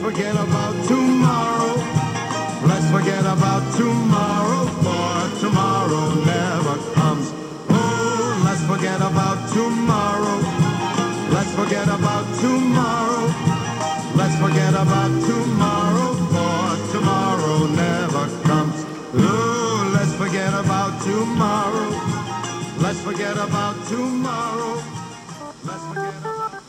forget about tomorrow. Let's forget about tomorrow, for tomorrow never comes. Oh, let's forget about tomorrow. Let's forget about tomorrow. Let's forget about tomorrow, for tomorrow never comes. Oh, let's forget about tomorrow. Let's forget about tomorrow. Let's forget about